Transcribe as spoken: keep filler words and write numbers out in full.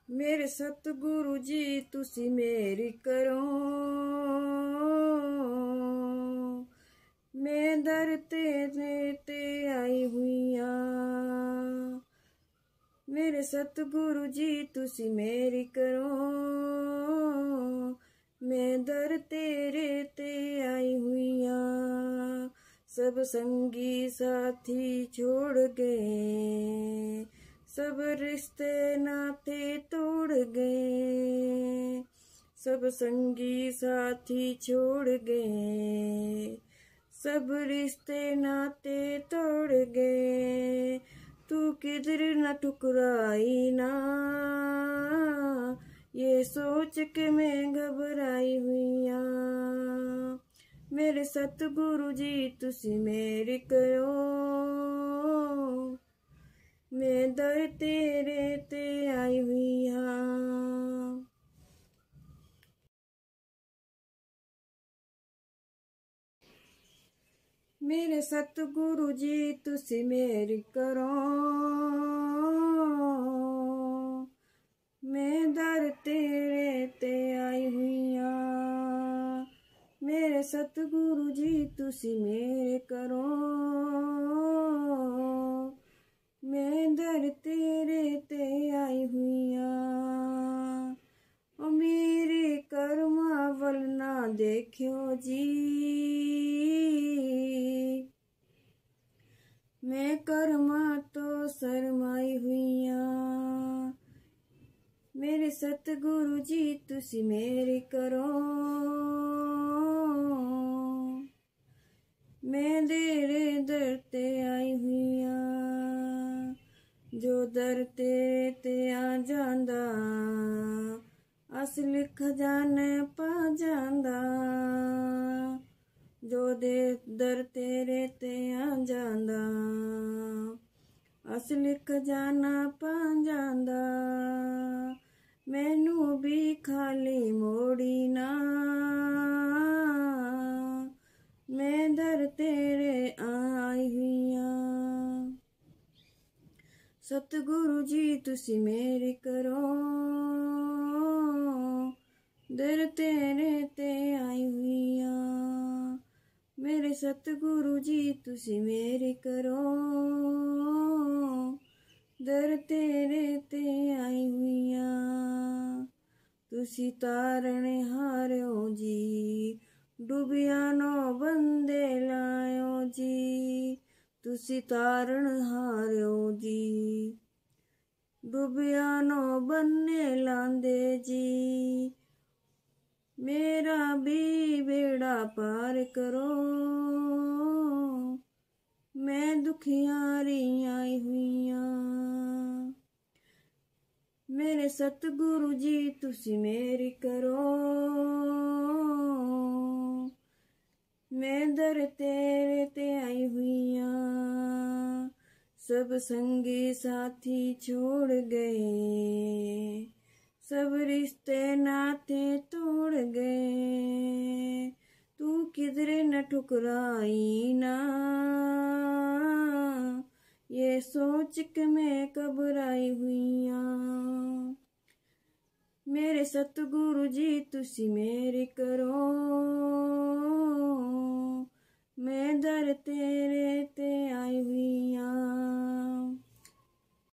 मेरे सतगुरु जी तुसी मेरी करो, मैं दर तेरे ते आई हुईया। मेरे सतगुरु जी तुसी मेरी करो, मैं दर तेरे ते आई हुईया। सब संगी साथी छोड़ गए, सब रिश्ते नाते तोड़ गए। सब संगी साथी छोड़ गए, सब रिश्ते नाते तोड़ गए। तू किधर न ठुकराई ना, ये सोच के मैं घबराई हुईया। मेरे सतगुरु जी तुसी मेरी करो, मैं दर तेरे ते आई हुईया। मेरे सतगुरु जी तुसी मेरी करो, मैं दर तेरे ते आई हुईया। मेरे सतगुरु जी तुसी मेरे करो, मैं दर तेरे ते आई हुईया। ओ मेरे कर्मा वल ना देखियो जी, मैं कर्मा तो शरमाई हुईया। मेरे सतगुरु जी तुसी मेरी करो, मैं तेरे दर ते आई हुईया। जो दर तेरे ते आ जांदा, असली खजाने पा जांदा। जो दे दर तेरे ते आ जांदा, असली खजाना पा जांदा। मैनू भी खाली मोड़ी ना, मैं दर तेरे आई हुईया। सतगुरु जी तुसी मेरी करो, दर तेरे ते आई हुईया। मेरे सतगुरु जी तुसी मेरी करो, दर तेरे ते आई हुईया। तुसी तारने हारियो जी, डूबिया नो बंदे लायो जी। तुसी तारण हारियो जी, डूबिया नो बन्ने लांदे जी। मेरा भी बेड़ा पार करो, मैं दुखियारी आई हुईया। मेरे सतगुरु जी तुसी मेरी करो, मैं दर तेरे ते आई हुईया। सब संगी साथी छोड़ गए, सब रिश्ते नाते तोड़ गए। तू किधरे न ठुकराई ना, ये सोच के मैं घबराई हुईया। मेरे सतगुरु जी तुसी मेरी करो, मैं दर तेरे ते आई हुईया।